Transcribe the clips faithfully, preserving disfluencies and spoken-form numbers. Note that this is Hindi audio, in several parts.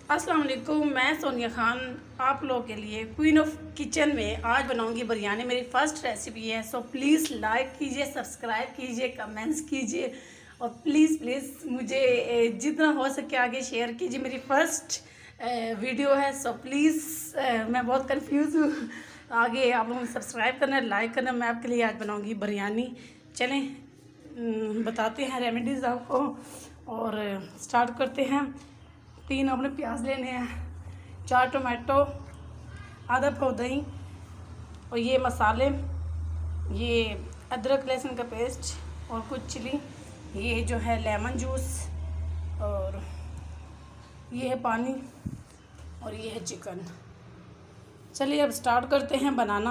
अस्सलाम वालेकुम, मैं सोनिया खान आप लोगों के लिए क्वीन ऑफ किचन में आज बनाऊंगी बिरयानी। मेरी फ़र्स्ट रेसिपी है, सो प्लीज़ लाइक कीजिए, सब्सक्राइब कीजिए, कमेंट्स कीजिए और प्लीज़ प्लीज़ मुझे जितना हो सके आगे शेयर कीजिए। मेरी फ़र्स्ट वीडियो है, सो प्लीज़ मैं बहुत कंफ्यूज हूँ। आगे आप लोगों को सब्सक्राइब करना, लाइक करना। मैं आपके लिए आज बनाऊँगी बिरयानी। चलें बताते हैं रेमेडीज़ आपको और स्टार्ट करते हैं। तीन अपने प्याज लेने हैं, चार टोमेटो, आधा पाव दही और ये मसाले, ये अदरक लहसुन का पेस्ट और कुछ चिली, ये जो है लेमन जूस और ये है पानी और ये है चिकन। चलिए अब स्टार्ट करते हैं बनाना।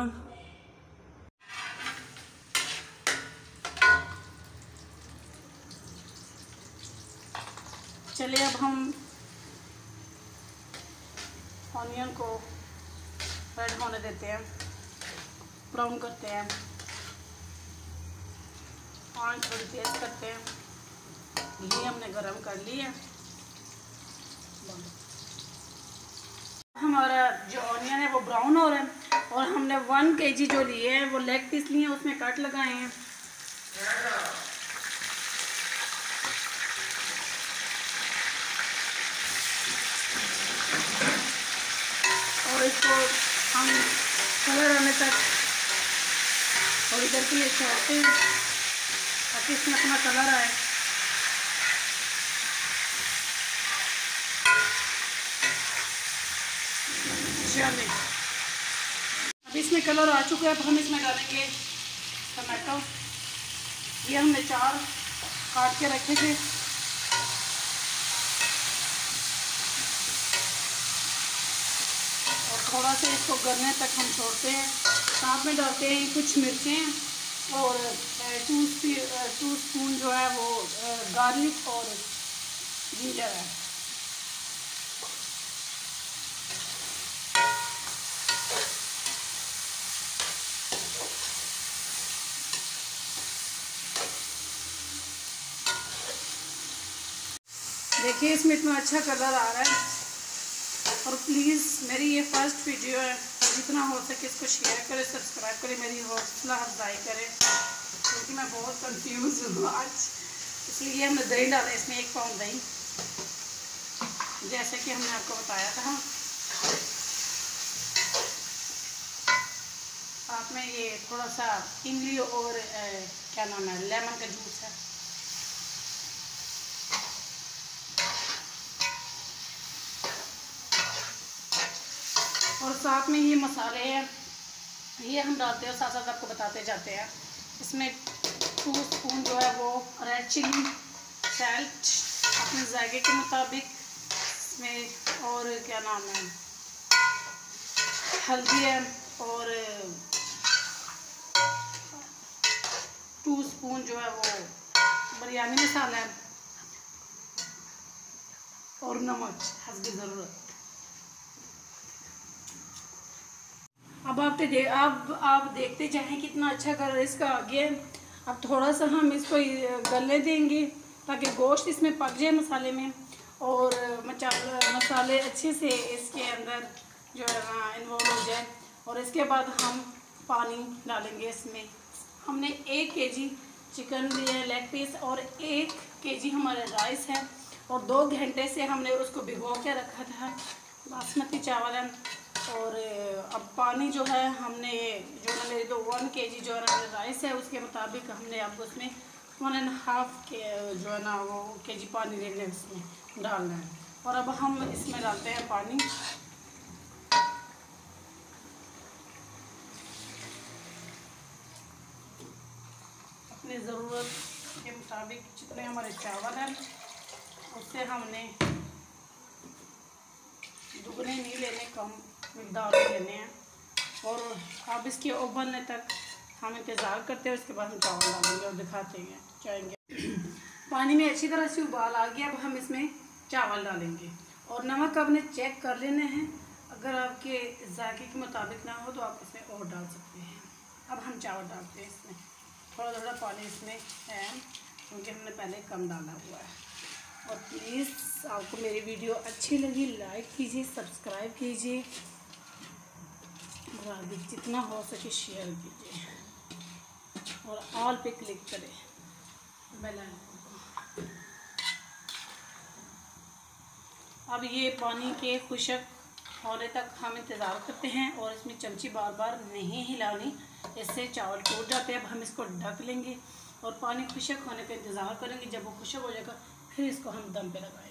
चलिए अब हम ऑनियन को रेड होने देते हैं, ब्राउन करते हैं, आंच थोड़ी तेज करते हैं। घी हमने गरम कर लिया। हमारा जो ऑनियन है वो ब्राउन हो रहा है और हमने वन केजी जो लिए हैं वो लेग पीस लिए हैं, उसमें कट लगाए हैं। और इसको हम कलर आने तक थोड़ी देर के लिए छोड़ते हैं ताकि इसमें अपना कलर आए। चलिए अब इसमें कलर आ चुका है। अब हम इसमें डालेंगे टमाटो। ये हमने चार काट के रखे थे। थोड़ा सा इसको गलने तक हम छोड़ते हैं। साथ में डालते हैं कुछ मिर्चें और टू टू स्पून जो है वो गार्लिक और जिंजर है। देखिए इसमें इतना अच्छा कलर आ रहा है। और प्लीज़ मेरी ये फर्स्ट वीडियो है, जितना हो सके इसको शेयर करें, सब्सक्राइब करें, मेरी हौसला अफजाई करें क्योंकि मैं बहुत कंफ्यूज हूँ आज। इसलिए हमने दही डाला, इसमें एक पाउंड दही, जैसे कि हमने आपको बताया था। साथ में ये थोड़ा सा इमली और ए, क्या नाम है लेमन का जूस है। और साथ में ये मसाले हैं, ये हम डालते हैं और साथ साथ आपको बताते जाते हैं। इसमें टू स्पून जो है वो रेड चिली, सैल्ट अपने जायके के मुताबिक इसमें, और क्या नाम है हल्दी है, और टू स्पून जो है वो बिरयानी मसाला है और नमक हस्बे ज़रूरत। अब आप दे अब आप देखते जाएं कितना अच्छा कलर इसका आ गया है। अब थोड़ा सा हम इसको गलने देंगे ताकि गोश्त इसमें पक जाए मसाले में और मसाले अच्छे से इसके अंदर जो है ना इन्वॉल्व हो जाए। और इसके बाद हम पानी डालेंगे इसमें। हमने एक केजी चिकन लिया है लेग पीस और एक केजी हमारे राइस है और दो घंटे से हमने उसको भिगो के रखा था। बासमती चावल है। और अब पानी जो है हमने जो है मेरे दो वन के जी जो है राइस है उसके मुताबिक हमने अब उसमें वन एंड हाफ के जो है ना वो के जी पानी लेने उसमें डालना है। और अब हम इसमें डालते हैं पानी। अपनी ज़रूरत के मुताबिक जितने हमारे चावल हैं उससे हमने दुगने नहीं लेने, कम मिकदार में लेने हैं। और अब इसके उबलने तक हम इंतज़ार करते हैं। उसके बाद हम चावल डालेंगे और दिखाते हैं जाएंगे। पानी में अच्छी तरह से उबाल आ गया। अब हम इसमें चावल डालेंगे और नमक आपने चेक कर लेना है। अगर आपके जायके के मुताबिक ना हो तो आप इसमें और डाल सकते हैं। अब हम चावल डालते हैं। इसमें थोड़ा थोड़ा पानी इसमें है क्योंकि हमने पहले कम डाला हुआ है। और प्लीज़ आपको मेरी वीडियो अच्छी लगी लाइक कीजिए, सब्सक्राइब कीजिए और आगे जितना हो सके शेयर कीजिए और ऑल पे क्लिक करें बेल आइकन को। अब ये पानी के खुशक होने तक हम इंतज़ार करते हैं और इसमें चमची बार बार नहीं हिलानी, इससे चावल टूट जाते हैं। अब हम इसको ढक लेंगे और पानी खुशक होने का इंतज़ार करेंगे। जब वो खुशक हो जाएगा फिर इसको हम दम पे लगाएंगे।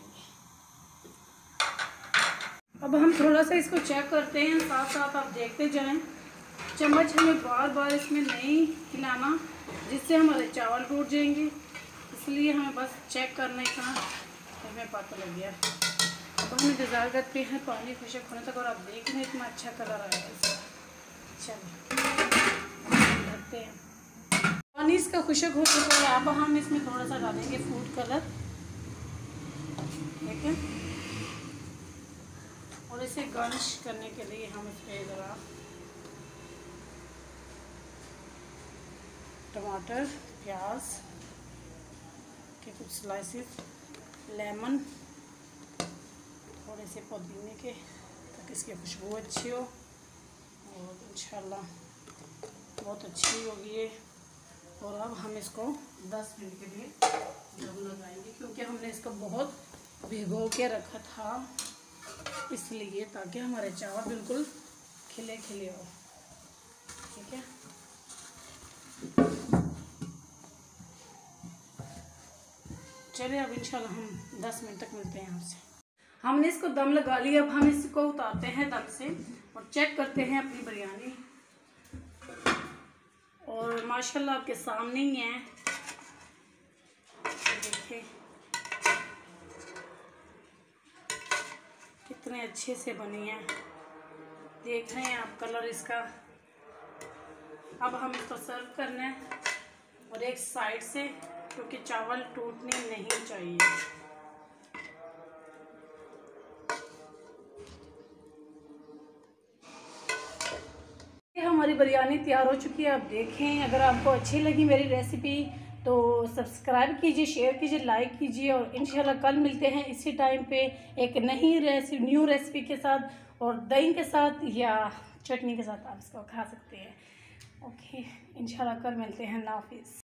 अब हम थोड़ा सा इसको चेक करते हैं, साथ साथ आप देखते जाएं। चम्मच हमें बार बार इसमें नहीं हिलाना जिससे हमारे चावल टूट जाएंगे, इसलिए हमें बस चेक करने का हमें पता लग गया। अब हम इंतज़ार करते हैं पानी खुशक होने तक और आप देख रहे हैं इतना अच्छा कलर आया इसका। चलो ढकते हैं। पानी इसका खुशक हो चुका है। अब हम इसमें थोड़ा सा डालेंगे फूड कलर, ठीक है, और इसे गार्निश करने के लिए हम इसमें ज़रा टमाटर, प्याज के कुछ स्लाइसेस, लेमन, थोड़े से पुदीने के ताकि इसकी खुशबू अच्छी हो और इंशाल्लाह बहुत अच्छी होगी ये। और अब हम इसको दस मिनट के लिए दम लगाएंगे क्योंकि हमने इसको बहुत भिगो के रखा था, इसलिए ताकि हमारे चावल बिल्कुल खिले खिले हो, ठीक है। चलिए अब इंशाल्लाह हम दस मिनट तक मिलते हैं आपसे। हमने इसको दम लगा लिया। अब हम इसको उतारते हैं दम से और चेक करते हैं अपनी बिरयानी। और माशाल्लाह आपके सामने ही है, देखिए कितने अच्छे से बनी है, देख रहे हैं आप कलर इसका। अब हम इसको सर्व करना है और एक साइड से, क्योंकि चावल टूटने नहीं चाहिए। हमारी बिरयानी तैयार हो चुकी है। आप देखें, अगर आपको अच्छी लगी मेरी रेसिपी तो सब्सक्राइब कीजिए, शेयर कीजिए, लाइक कीजिए और इंशाल्लाह कल मिलते हैं इसी टाइम पे एक नई रेसिपी न्यू रेसिपी के साथ और दही के साथ या चटनी के साथ आप इसको खा सकते हैं। ओके, इंशाल्लाह कल मिलते हैं। अल्लाह हाफिज़।